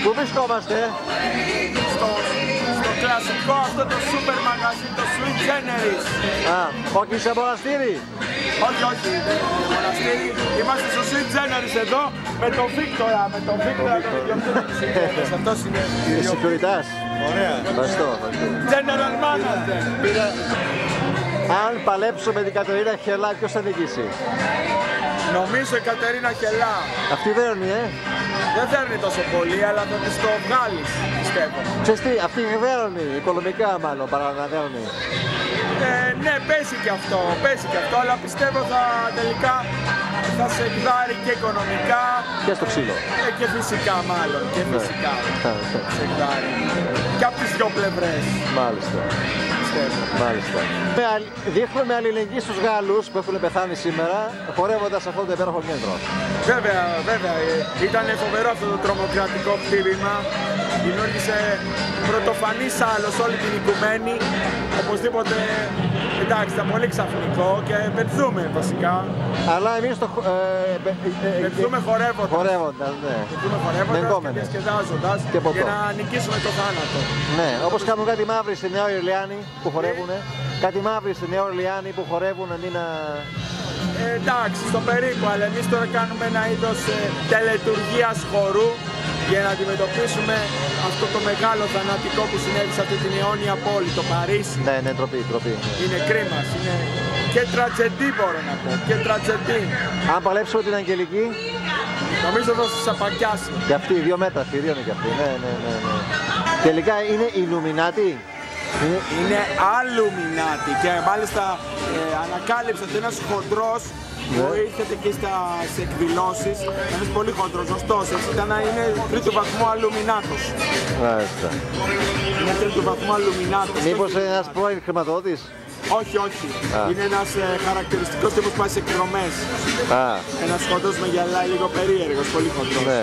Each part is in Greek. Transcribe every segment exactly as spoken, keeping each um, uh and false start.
Πού βρισκόμαστε? Στο, στο κλασικό αυτό το σούπερ μαγαζί, το Sweet Generis. Α, όχι σε μοναστήρι. Όχι, όχι, δεν είναι μοναστήρι. Είμαστε στο Sweet Generis εδώ με τον Βίκτορα, με τον Βίκτορα τον ιδιοκτήτη του Sweet Generis. Αυτός είναι Η Σεκιουριτάς. Ωραία. Ευχαριστώ, ευχαριστώ. General Manager. Αν παλέψω με την Κατερίνα Χελά, ποιος θα νικήσει? Νομίζω η Κατερίνα Χελά. Αυτή δέρνει, ε. Δεν δέρνει τόσο πολύ, αλλά θα της το βγάλεις, πιστεύω. Ξέρεις τι, αυτή δέρνει, οικονομικά μάλλον, παρά να δέρνει. Ε, ναι, παίζει και αυτό, παίζει και αυτό, αλλά πιστεύω θα τελικά θα σε εκδάρει και οικονομικά. Και στο ξύλο. Ε, και φυσικά μάλλον, και φυσικά. Ναι. Σε εκδάρει. Και από τις δυο πλευρές. Μάλιστα. Πιστεύω. Μάλιστα. Δείχνουμε αλληλεγγύη στους Γάλλους που έχουν πεθάνει σήμερα, χορεύοντας αυτό το υπέροχο κέντρο. Βέβαια, βέβαια. Ήταν φοβερό αυτό το τρομοκρατικό χτύπημα. Δημιούργησε πρωτοφανής άλλος όλη την οικουμένη. Οπωσδήποτε, εντάξει, ήταν πολύ ξαφνικό και πενθούμε βασικά. Αλλά εμείς το... Ε, ε, ε, πενθούμε χορεύοντας. Χορεύοντας, ναι. Πενθούμε χορεύοντας και διασκεδάζοντας για να νικήσουμε το θάνατο. Ναι, όπως κάνουν κάτι μαύροι στη Νέα Ορλεάνη που χορεύουν. Κάτι μαύροι στη Νέα Ορλεάνη που χορεύουν αντί να... Ε, εντάξει, στο περίπου, αλλά εμείς τώρα κάνουμε ένα είδος ε, τελετουργίας χορού για να αντιμετωπίσουμε αυτό το μεγάλο θανατικό που συνέβη σε αυτή την αιώνια πόλη, το Παρίσι. Ναι, ναι, ντροπή, ντροπή. Είναι κρίμα, είναι και τρατζεντή μπορώ να πω, και τρατζεντή. Αν παλέψουμε την Αγγελική, νομίζω θα σας απακιάσει. και αυτή, δύο μέτρα, θηρίο είναι και αυτή, ναι, ναι, ναι, ναι. Τελικά είναι Ιλουμινάτι. Είναι, είναι Αλουμινάτι και μάλιστα ε, ανακάλυψα ότι ένας χοντρός που ήρθετε και στα εκδηλώσεις, ένας πολύ χοντρός, γνωστός, ήταν να είναι τρίτου βαθμού Αλουμινάτος. Μάλιστα. Είναι τρίτου βαθμού Αλουμινάτος. Μήπως είναι ένας πρώην χρηματοδότης? Όχι, όχι. Α. Είναι ένας ε, χαρακτηριστικός τύπος που πάει σε εκδρομές. Ένας χοντρός με γυαλάει, λίγο περίεργος, πολύ χοντρός. Ναι.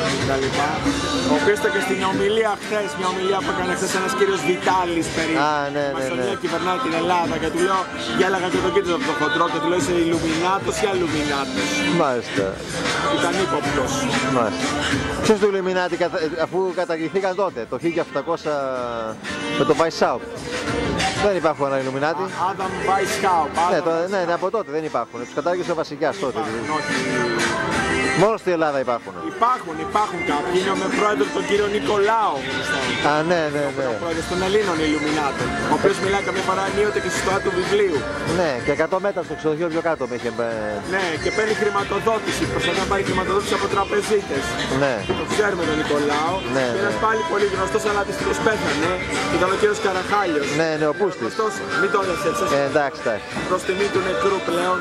Ο οποίος ήταν και στην ομιλία χθες, μια ομιλία που έκανε χθες ένας κύριος Βιτάλης περί Α, ναι, ναι, ναι. Μασονία κυβερνάει την Ελλάδα και του λέω, γέλαγα και τον κοίταζα από τον χοντρό και του λέω είσαι Ιλουμινάτος ή Αλουμινάτος. Μάλιστα. Ήταν ύποπτος. Μάλιστα. Ξέρεις του Ιλουμινάτι αφού καταργηθήκαν τότε, το χίλια οκτακόσια με το Weishaupt. Δεν υπάρχουν ένα Ιλουμινάτι. Άνταμ Weishaupt. Ναι, το, ναι, ναι, από τότε δεν υπάρχουν. Τους κατάργησε ο βασιλιάς τότε. Υπάρχουν, όχι. Μόνο στην Ελλάδα υπάρχουν. Υπάρχουν, υπάρχουν κάποιοι. Είναι με πρόεδρο τον κύριο Νικολάου. Α, ναι, ναι, ναι. Ο πρόεδρος των Ελλήνων Ιλουμινάτων. Ο οποίος μιλάει καμιά φορά ενίοτε και στο του βιβλίου. Ναι, και εκατό μέτρα στο ξενοδοχείο πιο κάτω με είχε. Ναι, και παίρνει χρηματοδότηση. Προσπαθεί να πάρει χρηματοδότηση από τραπεζίτες. Ναι. Το ξέρουμε τον Νικολάου. Ναι, και ένας ναι. πάλι πολύ γνωστός, αλλά δυστυχώς πέθανε. Ήταν ο κύριος Καραχάλιος. Ναι, ναι, ο Πούστης. Γνωστός, μην το λες έτσι. Ε, εντάξει, εντάξει. Προς τιμή του νεκρού πλέον.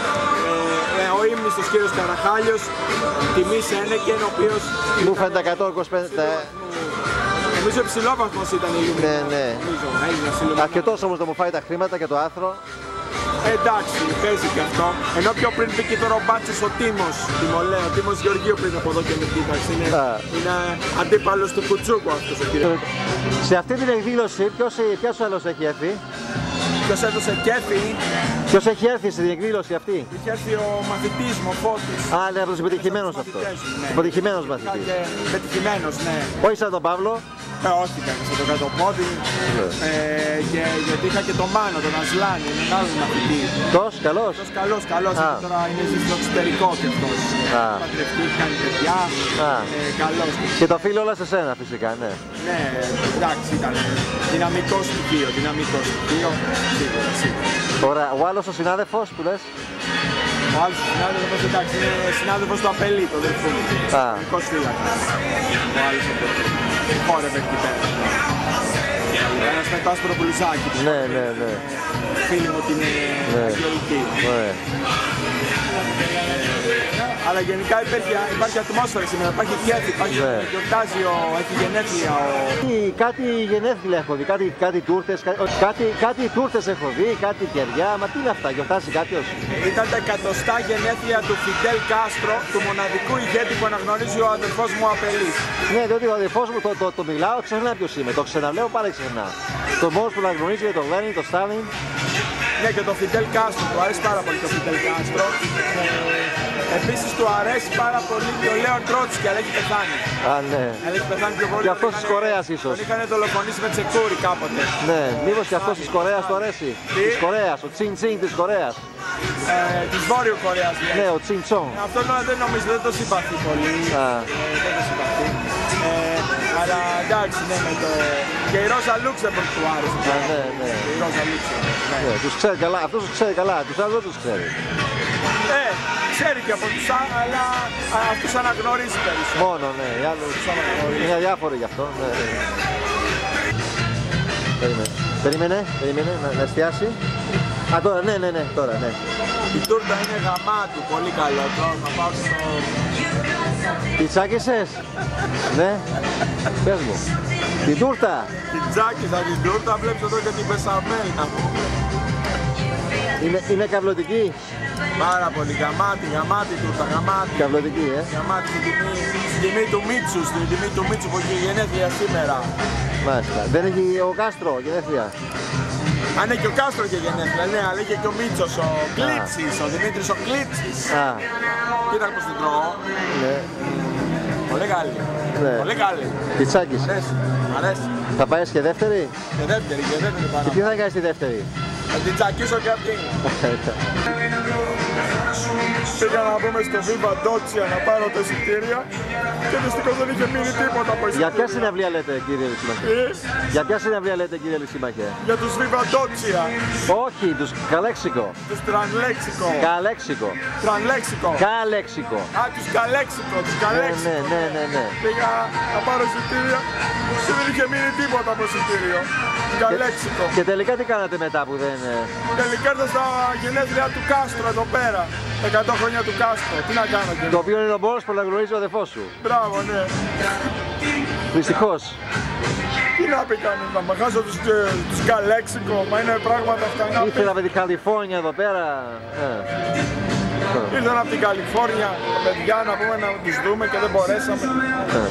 Ε, ο ύμνηστος κύριος Καραχάλιος, τιμή Σένεκεν, ο οποίος... Μου φαίνεται εκατόν είκοσι πέντε. Νομίζω υψηλόβαθμος ήταν η Ιλουμινάτη. Ναι, ναι. Νομίζω, αρκετός όμως να μου φάει τα χρήματα και το άθρο. Ε, εντάξει, παίζει και αυτό. Ενώ πιο πριν πήγε τώρα ο Μπάτσος ο Τίμος. Τιμολέ, ο Τίμος Γεωργίου πριν από εδώ και με κοίταξε. Είναι, είναι αντίπαλος του Κουτσούκου αυτός ο κύριος. Σε αυτή την εκδήλωση, ποιος, ποιος άλλος έχει έρθει? Ποιος έδωσε κέφι? Ποιος έχει έρθει στην εκδήλωση αυτή? Είχε έρθει ο μαθητής μου, ο Φώτης. Α, ναι, αυτός πετυχημένος αυτός. Ναι. Πετυχημένος μαθητής. Πετυχημένος, ναι. Όχι σαν τον Παύλο. Ε, όχι, κανείς από το κάτω πόδι. Ε, και, γιατί είχα και τον Μάνο, τον Ασλάνη, έναν άλλον μαθητή. Τόσο καλός. Τόσο καλός, καλός. Τώρα είναι στο εξωτερικό και αυτός. Παντρευτεί, κάνει παιδιά. Ε, καλός. Και το φίλο όλα σε σένα φυσικά, ναι. Ναι, εντάξει, ήταν δυναμικό στοιχείο, δυναμικό στοιχείο. Σίγουρα, σίγουρα. Ωραία, ο άλλος ο συνάδελφος που λες? Ο άλλος ο συνάδελφος, εντάξει, είναι συνάδελφος του Απελή, το αδερφού μου. Ειδικός φύλακας. Ο άλλος ο χόρευε εκεί πέρα. Ένας με το άσπρο μπλουζάκι. Ναι, ναι, ναι. Φίλοι μου την αγγελική. Αλλά γενικά υπάρχει, υπάρχει ατμόσφαιρα σήμερα, υπάρχει κέφι, υπάρχει ναι. Γιορτάζει, ο, έχει γενέθλια. Ο... Κάτι γενέθλια έχω δει, κάτι, κάτι τούρτες, κάτι, κάτι τούρτες έχω δει, κάτι κεριά, μα τι είναι αυτά, γιορτάζει κάποιος? Ήταν τα εκατοστά γενέθλια του Φιντέλ Κάστρο, του μοναδικού ηγέτη που αναγνωρίζει ο αδερφός μου Απελής. Ναι, διότι ο αδερφός μου το, το, το μιλάω, ξεχνά ποιος είμαι, το ξαναλέω πάλι ξεχνά. Το μόνος που αναγνωρίζει είναι το Λένιν, το Στάλιν. Ναι, και το Φιντέλ Κάστρο, του αρέσει πάρα πολύ το Φιντέλ Κάστρο. Επίσης του αρέσει πάρα πολύ και ο Λέον Τρότσκι, αλλά έχει πεθάνει. Α, ναι. Αλλά έχει πεθάνει πιο πολύ. Και αυτός της Κορέας ίσως. Τον είχαν δολοφονήσει με τσεκούρι κάποτε. Ναι, μήπως και αυτός της Κορέας του αρέσει. Τι? Της Κορέας, ο Τσιν Τσιν της Κορέας. Ε, της Βόρειο Κορέας λέει. Ναι, ο Τσιν Τσον. Αυτό τώρα δεν νομίζω, δεν το συμπαθεί πολύ. Α. Ε, δεν το συμπαθεί. Ε, αλλά εντάξει, ναι, με το... Και η Ρόζα Λούξεμπουργκ του άρεσε. Α, ναι, ναι. Η Ρόζα Λούξεμπουργκ. Ναι. Ναι, τους ξέρει καλά, αυτός τους ξέρει καλά, τους άλλους δεν τους ξέρει. Ε, ξέρει και από τους άλλους, αλλά α, αυτούς αναγνωρίζει περισσότερο. Μόνο, ναι, οι άλλους Τους αναγνωρίζει. είναι αδιάφοροι γι' αυτό. Ναι, ναι. Περίμενε, περίμενε, περίμενε να, να εστιάσει. Α, τώρα, ναι, ναι, ναι, τώρα, ναι. Η τούρτα είναι γαμάτι, πολύ καλό. Τώρα να πάω στο... Τι τσάκισες? Ναι, πες μου. Την τούρτα. Την τσάκισα την τούρτα, βλέπεις εδώ και την πεσαμένη να πούμε. Είναι, είναι καυλωτική. Πάρα πολύ γαμάτι, γαμάτι τούρτα, γαμάτι. Καυλωτική, ε. Γαμάτι στην τιμή, στην τιμή του Μίτσου, στην τιμή του Μίτσου που έχει γενέθλια σήμερα. Μάλιστα. Δεν έχει ο Κάστρο γενέθλια. Αν έχει και ο Κάστρο και γενέθλια, ναι, αλλά είχε και ο Μίτσος, ο Κλίτσης, ο Δημήτρης ο Κλίτσης. Α, Κοίτα πως την τρώω. ναι. Πολύ καλή. Ναι. Πολύ καλή. Τη τσάκισε. Μ' αρέσει. Μ' αρέσει. Θα πάει και δεύτερη. Και δεύτερη, και δεύτερη πάνω. Και τι θα κάνει στη δεύτερη? Θα την τσακίσω και αυτή. Πήγα να μπούμε στο Viva Doccia να πάρω τα εισιτήρια και δυστυχώς δεν είχε μείνει τίποτα από εισιτήρια. Για ποια συναυλία λέτε, κύριε Λυσίμαχε? Ε, Για ποια συναυλία λέτε, κύριε Λυσίμαχε? για τους Viva Doccia, Όχι, τους Καλέξικο. τους Τρανλέξικο. Καλέξικο. Τρανλέξικο. Καλέξικο. Α, τους Καλέξικο, τους Ναι, Καλέξικο. ναι, ναι, ναι, ναι. Πήγα να πάρω εισιτήρια και δεν είχε μείνει τίποτα από εισιτήριο. Καλέξικο. Και τελικά τι κάνατε μετά που δεν... ε, Τελικά ήρθα στα γενέθλια του Κάστρο εδώ πέρα. εκατό χρόνια του Κάστρο. Τι να κάνω και Το οποίο είναι ο Μπόρος που αναγνωρίζει ο αδερφός σου. Μπράβο, ναι. Δυστυχώς. Τι να πει κανείς, να μαχάσω τους, ε, τους Καλέξικο, μα είναι πράγματα αυτά να πει. Ήθελα με την Καλιφόρνια εδώ πέρα. Ε. Ήρθαν από την Καλιφόρνια, τα παιδιά να πούμε να τους δούμε και δεν μπορέσαμε. Ε.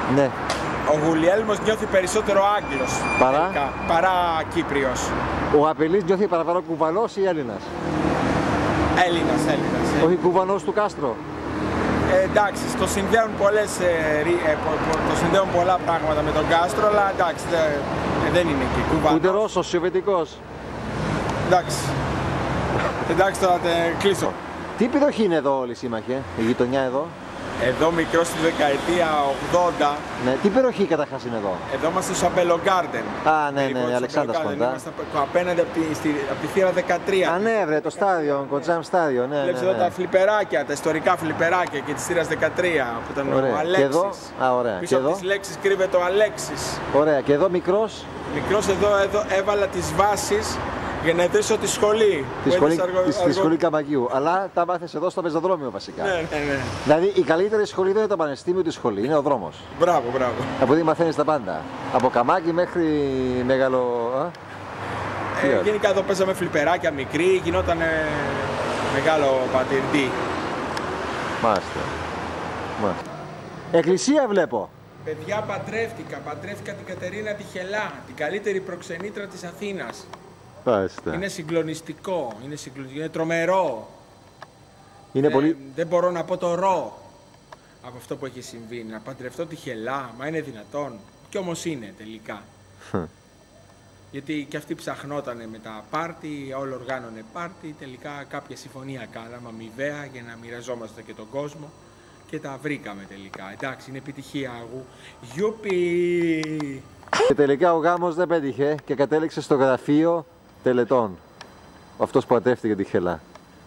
Ναι. Ο Γουλιέλμος νιώθει περισσότερο Άγγλος Παρά? τελικά, παρά Κύπριος. Ο Απελής νιώθει παραπάνω Κουβανός ή Έλληνας? Έλληνας, Έλληνας. ε. Όχι Κουβανός του Κάστρο. Ε, εντάξει, το συνδέουν, πολλές, ε, ρι- ε, πο- πο- το συνδέουν πολλά πράγματα με τον Κάστρο, αλλά εντάξει, δε, ε, δεν είναι εκεί. Κουβανός. Ούτε Ρώσος, Σοβιετικός. Εντάξει. Εντάξει, τώρα τε, κλείσω. Τι περιοχή είναι εδώ όλοι οι σύμμαχοι, ε? Η γειτονιά εδώ? Εδώ μικρό στη δεκαετία ογδόντα, Ναι, τι περιοχή καταρχάς είναι εδώ? εδώ είμαστε στο Αμπέλο Γκάρντεν. Α, ναι, ναι, ναι, Αλεξάνδρας κοντά. Είμαστε απ- απέναντι από τη, στη, απ' τη θύρα δεκατρία. Α, ναι, βρε, το στάδιο, Κοντζάμ στάδιο, ναι, Βλέπεις ναι, εδώ τα ναι. φλιπεράκια, τα ιστορικά φλιπεράκια και της θύρας δεκατρία που ήταν Ωραία. ο Και Αλέξης. εδώ, α, ωραία. Πίσω Και από εδώ, τις λέξεις κρύβεται ο Αλέξης. ωραία. Και εδώ μικρός, Μικρός εδώ, εδώ έβαλα τις βάσεις για να ιδρύσω τη σχολή. τη που σχολή, έδωσα αργο- της- τη αργο- σχολή Καμπαγιού. Αλλά τα μάθες εδώ στο πεζοδρόμιο βασικά. Ναι, ναι, ναι. Δηλαδή η καλύτερη σχολή δεν είναι το πανεπιστήμιο, τη σχολή, είναι ο δρόμος. Μπράβο, μπράβο. Από εκεί μαθαίνεις τα πάντα. Από καμάκι μέχρι μεγάλο. Α? Τι Ε, άλλο? γενικά εδώ παίζαμε φλιπεράκια μικρή, γινόταν μεγάλο πατηρντή. Μάλιστα. Μάλιστα. Εκκλησία βλέπω. Παιδιά, παντρεύτηκα. Παντρεύτηκα την Κατερίνα τη Χελά, την καλύτερη προξενήτρα της Αθήνας. Μάλιστα. Είναι συγκλονιστικό, είναι συγκλονιστικό, είναι τρομερό. Είναι Ε, πολύ. Δεν μπορώ να πω το ρο από αυτό που έχει συμβεί. Να παντρευτώ τη Χελά, μα είναι δυνατόν. Κι όμως είναι τελικά. Γιατί και αυτοί ψαχνότανε με τα πάρτι, όλο οργάνωνε πάρτι. Τελικά κάποια συμφωνία κάναμε αμοιβαία για να μοιραζόμαστε και τον κόσμο. Και τα βρήκαμε τελικά. Εντάξει, είναι επιτυχία αγού. Γιουπι! Και τελικά ο γάμος δεν πέτυχε και κατέληξε στο γραφείο τελετών. Αυτός που ατρέφτηκε τη Χελά.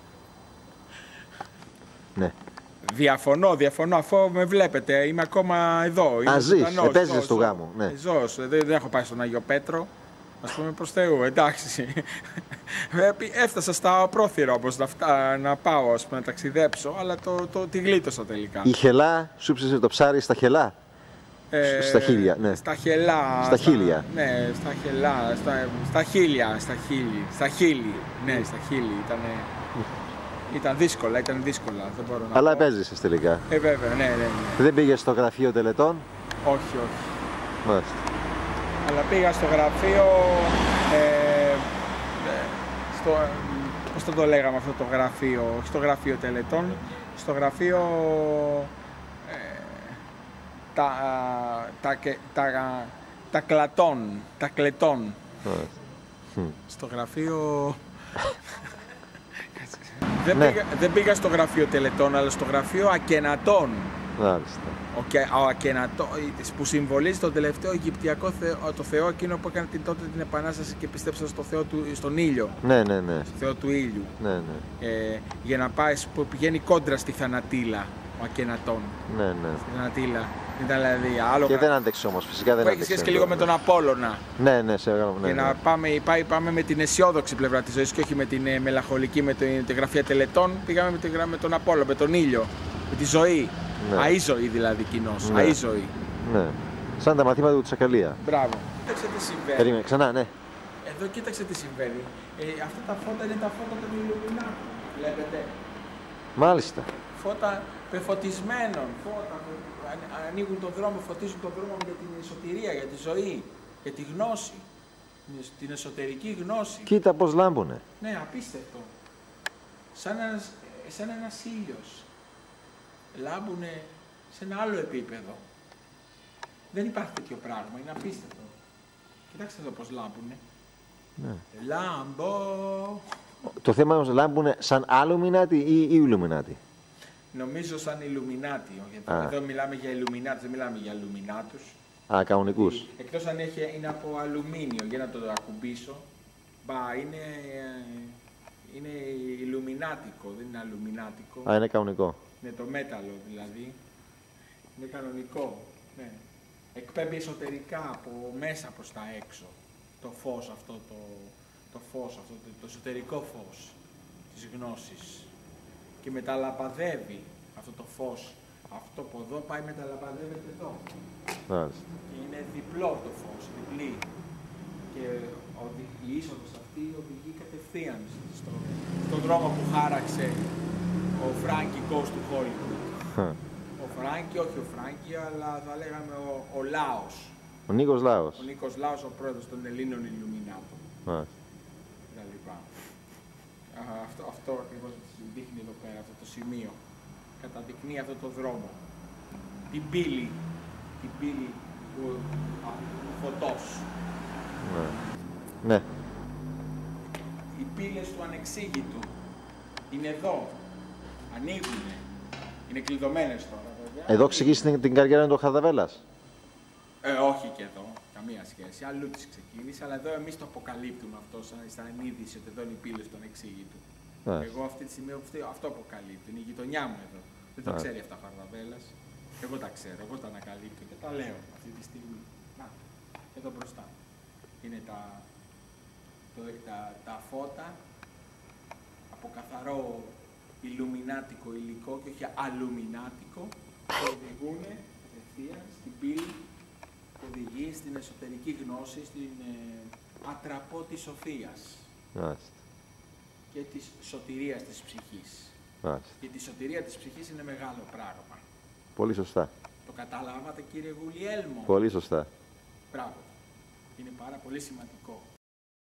Ναι. Διαφωνώ, διαφωνώ, αφού με βλέπετε, είμαι ακόμα εδώ. Είμαι Α, ζεις, ζωντανός, επέζησες ζω, στο ζω. γάμο, ναι. Ε, ζω, ζω. δεν, δεν έχω πάει στον Άγιο Πέτρο, ας πούμε προς Θεού, εντάξει. Πρέπει- Έφτασα στα πρόθυρα όπως να, φτά, να πάω, ας πούμε, να ταξιδέψω, αλλά το, το, τη γλίτωσα τελικά. Η Χελά σου ψήσε το ψάρι στα Χελά. Ε, στα χίλια, ναι. Στα χελά. Στα χίλια. Ναι, στα χελά, στα, στα χίλια, στα χίλι, στα χίλι, ναι, στα χίλι, ήτανε... Ήταν δύσκολα, ήταν δύσκολα, δεν μπορώ να Αλλά πω. επέζησες τελικά. Ε, βέβαια, ναι, ναι, ναι. Δεν πήγες στο γραφείο τελετών. Όχι, όχι. Μάλιστα. Αλλά πήγα στο γραφείο, ε, ε, στο, ε, πώς το, το λέγαμε αυτό το γραφείο, όχι στο γραφείο τελετών, στο γραφείο ε, τα, α, τα, και- τα, α, τα κλατών, τα κλετών. Μάλιστα. Στο γραφείο... δεν, Ναι. πήγα, δεν πήγα στο γραφείο τελετών, αλλά στο γραφείο ακενατών. Μάλιστα. Ο, και, ο Ακενατό, που συμβολίζει τον τελευταίο Αιγυπτιακό θεό, το θεό εκείνο που έκανε την, τότε την Επανάσταση και πιστέψα στο θεό του, στον ήλιο, Ναι, ναι, ναι. στο θεό του ήλιου, Ναι, ναι. ε, για να πάει, που πηγαίνει κόντρα στη Θανατήλα, ο Ακενατών. Ναι, ναι. Στη Θανατήλα, ήταν δηλαδή άλλο Και δεν άντεξε όμως, φυσικά δεν που έχει άντεξε. σχέση και λίγο με τον Απόλλωνα. Ναι, ναι, σε γράμμα. Ναι, Για ναι. να πάμε, πάει, πάμε με την αισιόδοξη πλευρά της ζωής και όχι με την ε, μελαγχολική, με την, τη γραφεία τελετών. Πήγαμε με, τη, γρα- με τον Απόλλωνα, με τον ήλιο, με τη ζωή. Ναι. Αΐζωη δηλαδή κοινός, Ναι. αΐζωη. Ναι. Σαν τα μαθήματα του Τσακαλία. Μπράβο. Κοίταξε τι συμβαίνει. Περίμενε, ξανά, ναι. Εδώ κοίταξε τι συμβαίνει. Ε, αυτά τα φώτα είναι τα φώτα των Ιλουμινάτων. Βλέπετε. Μάλιστα. Φώτα πεφωτισμένων. Φώτα που αν- ανοίγουν τον δρόμο, φωτίζουν τον δρόμο για την σωτηρία, για τη ζωή, για τη γνώση. Την εσωτερική γνώση. Κοίτα πώς λάμπουνε. Ναι, απίστευτο. Σαν ένας, σαν ένας ήλιος. Λάμπουνε σε ένα άλλο επίπεδο. Δεν υπάρχει τέτοιο πράγμα, είναι απίστευτο. Κοιτάξτε εδώ πώς λάμπουνε. Ναι. Λάμπο. Το θέμα όμως λάμπουνε σαν Illuminati ή Illuminati. Νομίζω σαν Ιλουμινάτι. Α. Εδώ μιλάμε για Ιλουμινάτους, δεν μιλάμε για Ιλουμινάτους. Α, κανονικούς. Εκτός αν έχει, είναι από αλουμίνιο, για να το ακουμπήσω. Μπα, είναι, είναι Ιλουμινάτικο, δεν είναι αλουμινάτικο. Α, είναι κανονικό. Είναι το μέταλλο δηλαδή. Είναι κανονικό. Ναι. Εκπέμπει εσωτερικά από μέσα προς τα έξω. Το φως αυτό, το, το φως αυτό, το, το εσωτερικό φως της γνώσης. Και μεταλαμπαδεύει αυτό το φως. Αυτό από εδώ πάει μεταλαμπαδεύεται εδώ. Μάλιστα. Και είναι διπλό το φως, διπλή. Και οδη, η είσοδος αυτή οδηγεί κατευθείαν στο, στον δρόμο που χάραξε ο Φράνκι Γκος του Hollywood. Ο Φράγκη, όχι ο Φράγκη, αλλά θα λέγαμε ο, ο Λάος. Ο Νίκος Λάος. Ο Νίκος Λάος, ο πρόεδρος των Ελλήνων Ιλουμινάτων. Α. Τα λοιπά. Α, αυτό, αυτό ακριβώς δείχνει εδώ πέρα, αυτό το σημείο. Καταδεικνύει αυτό το δρόμο. Την πύλη, την πύλη του α, φωτός. Ναι. Ναι. Οι πύλες του ανεξήγητου είναι εδώ. Ανοίγουνε. Είναι κλειδωμένες τώρα, βέβαια. Εδώ ξεκίνησε την, την καριέρα του Χαρδαβέλλας. Ε, όχι και εδώ. Καμία σχέση. Αλλού της ξεκίνησε, αλλά εδώ εμείς το αποκαλύπτουμε αυτό σαν, σαν είδηση ότι εδώ είναι οι πύλες του ανεξήγητου. Yeah. Εγώ αυτή τη στιγμή αυτό αποκαλύπτω. Είναι η γειτονιά μου εδώ. Δεν τα yeah. ξέρει αυτά ο Χαρδαβέλλας. Εγώ τα ξέρω, εγώ τα ανακαλύπτω και τα λέω αυτή τη στιγμή. Να, εδώ μπροστά. Είναι τα, το, τα, τα φώτα από καθαρό ηλουμινάτικο υλικό και όχι αλουμινάτικο που οδηγούν κατευθείαν στην πύλη που οδηγεί στην εσωτερική γνώση, στην ε, ατραπό της σοφίας Μάλιστα. και της σωτηρίας της ψυχής. Μάλιστα. Και τη σωτηρία της ψυχής είναι μεγάλο πράγμα. Πολύ σωστά. Το καταλάβατε, κύριε Γουλιέλμο? Πολύ σωστά. Μπράβο. Είναι πάρα πολύ σημαντικό.